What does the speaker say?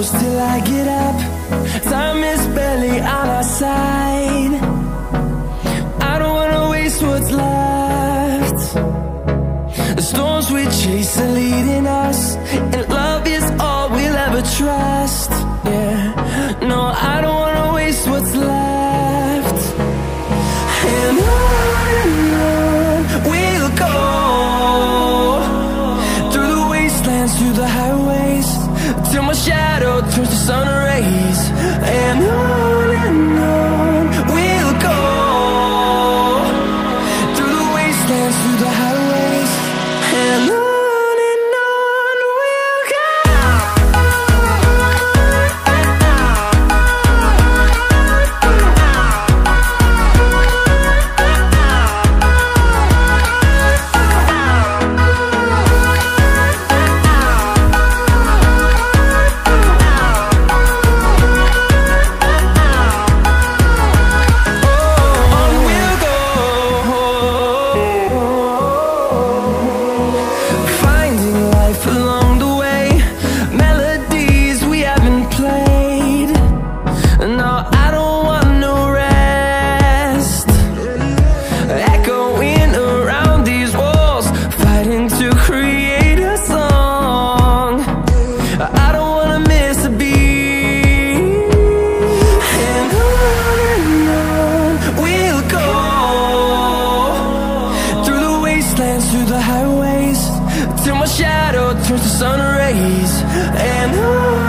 close till I get up. Time is barely on our side. I don't wanna waste what's left. The storms we chase are leading us, and love is all we'll ever trust. Yeah, no, I don't wanna waste what's left. And on we'll go, through the wastelands, through the highways, till my shadow turns to sun rays. And on we'll go, through the wastelands, through the highways, and on we'll go. Through the highways, till my shadow turns to sun rays. And on